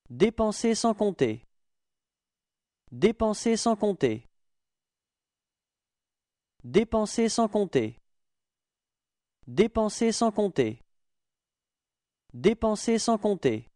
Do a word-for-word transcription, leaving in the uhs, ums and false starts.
Dépenser sans compter. Dépenser sans compter. Dépenser sans compter. Dépenser sans compter. Dépenser sans compter.